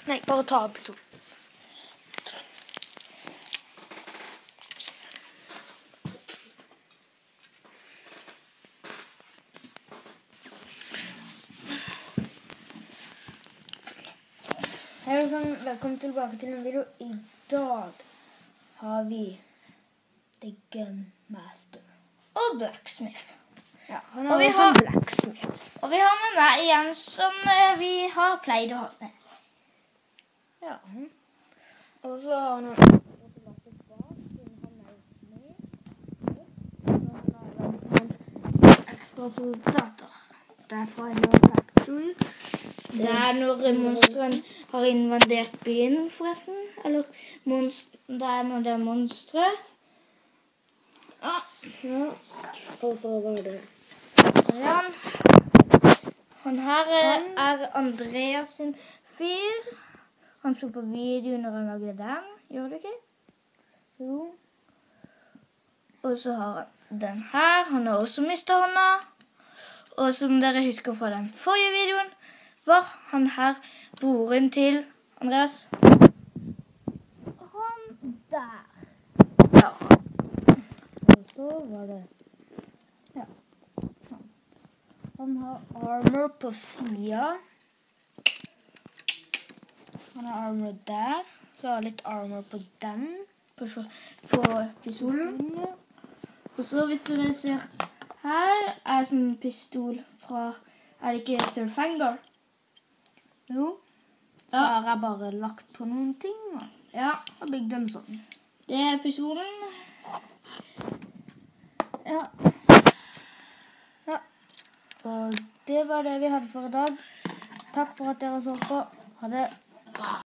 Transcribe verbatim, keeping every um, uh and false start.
Nei, bare ta opp to. Hei, velkommen tilbake til en video. I dag har vi The Gun Master. Og Blacksmith. Ja, han er og også en blacksmith. Og vi har med meg igjen som vi har pleid å ha med. Ja. Og så har han en ekstra soldater. Derfra er det Factory. Det er når monsteren har invadert byen, forresten. Eller det er når det er monstre. Ja. Ja. Og så var det han. Han her er Andreas sin fyr. Han så på video når han lagde den. Gjør du ikke? Jo. Og så har han den her. Han har også mistet hånda. Og som dere husker fra den forrige videoen, var han her broren til Andreas. Han der. Ja. Og så var det ja. Han har armor på siden. Han har armor der. Så har litt armor på den. På, på pistolen. Og så hvis dere ser her er sånn pistol fra, er det ikke Sir Fangor? Jo. Ja. Her er bare lagt på noen ting. Ja. Og bygd den sånn. Det er pistolen. Ja. Ja. Og det var det vi hadde for i dag. Takk for at dere så på. Ha det.